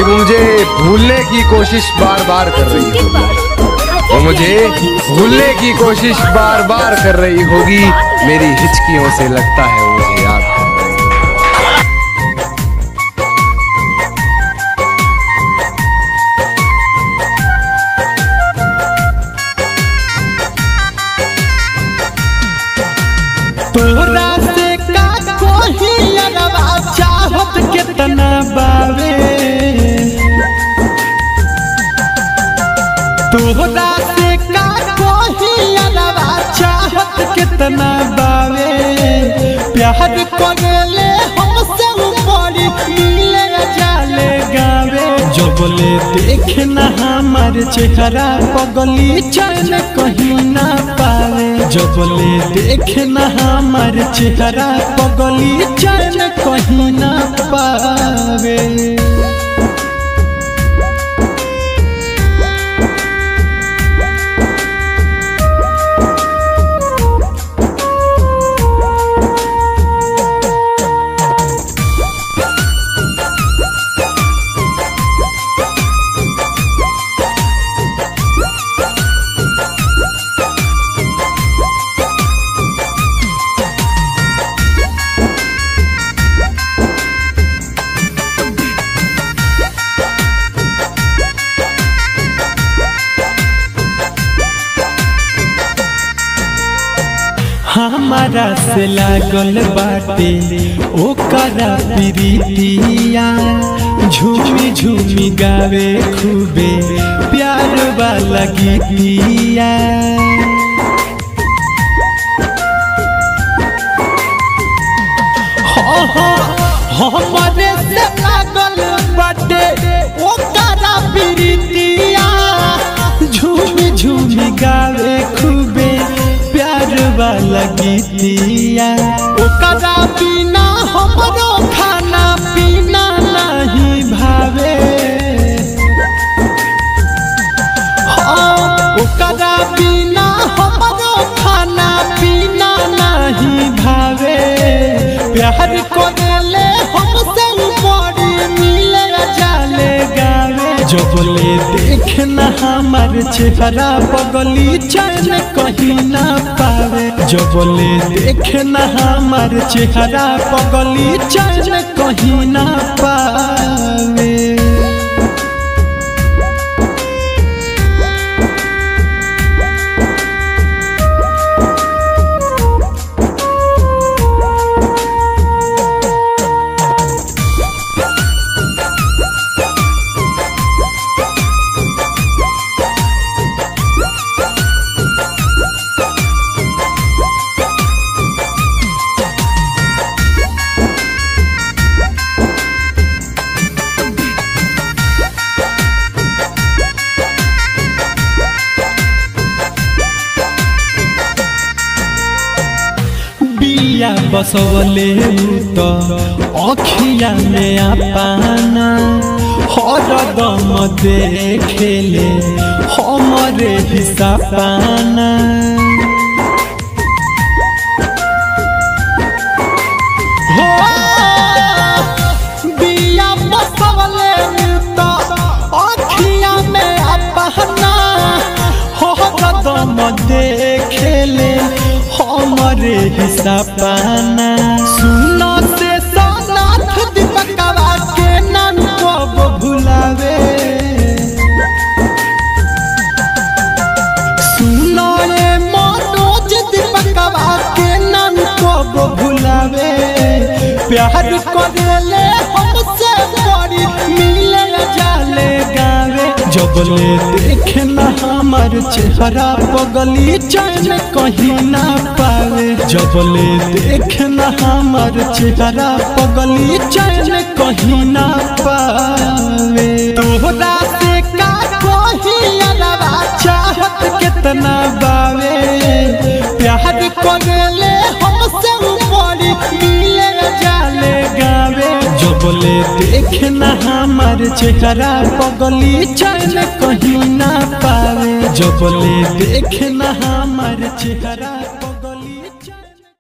कि मुझे भूलने की कोशिश बार बार कर रही होगी, वो मुझे भूलने की कोशिश बार बार कर रही होगी। मेरी हिचकियों से लगता है वो मुझे याद कर रही होगी। तोरा से का कोही अरवा चाहत कितना बावे, तोरा से का कोही अरवा चाहत कितना बावे। प्यार करेले हमसे ऊपर मिले जाले गावे। जो बोले देखना हमारे चेहरा पगली चैन कहीं ना पावे। जो बोले देखना हमारे चेहरा पगली चैन कहीं ना पावे। हमारा से लागल बाटे ओकरा प्रीतिया। झूमी झूमी गावे खूबे प्यार वाला गीतिया। हमारे से लागल बाटे ओकरा प्रीतिया। झूमी झूमी गावे खूबे प्यार वाला गीतिया। ओकरा बिना हमरो खाना पीना नहीं भावे। ओकरा बिना हमरो खाना पीना नहीं भावे। प्यार करेले हमसे ऊपर मिले जाले गावे। जो बोले देखना हमारे चेहरा पगली चैन कहीं ना पावे। जो बोले देखना हमारे चेहरा पगली चैन कहीं ना पावे। बसवले तो अखिया में आपाना हरदम देखेले हमरे हिस्सा पाना। बिया बसवले तो अखिया में आपाना हरदम देखेले हमरे हिस्सा पाना। सुनो से सोनाथ दीपकवा के नाम को भुलावे। सुनो रे मनोज दीपकवा के नाम को भुलावे। प्यार करेले हमसे बड़ी मिले जाले गावे। जो बोले देखना हमार चेहरा पगली चैन कहीं ना पावे। जो बोले देखना हमार चेहरा पगली चैन कहीं ना पावे। तोहरा से का कोही अरवा चाहत कितना बावे। प्यार करेले हमसे ऊपर मिले जाले गावे। जो बोले देखना हमारे चेहरा पगली चैन कहीं ना पावे। जो बोले देखना हमारे चेहरा